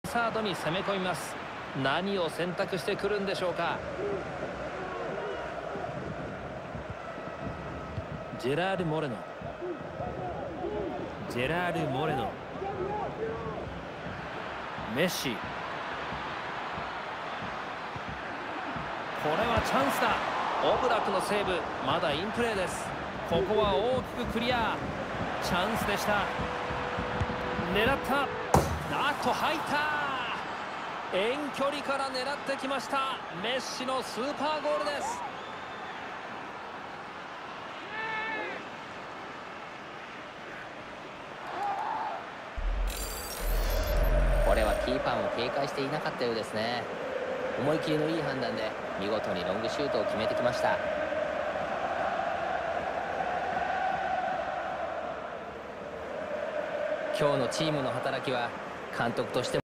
サードに攻め込みます。何を選択してくるんでしょうか。ジェラール・モレノ、ジェラール・モレノ、メッシ、これはチャンスだ。オブラクのセーブ、まだインプレーです。ここは大きくクリア。チャンスでした。狙った。あっと入った。遠距離から狙ってきました。メッシのスーパーゴールです。 これはキーパーも警戒していなかったようですね。思い切りのいい判断で見事にロングシュートを決めてきました。今日のチームの働きは監督としても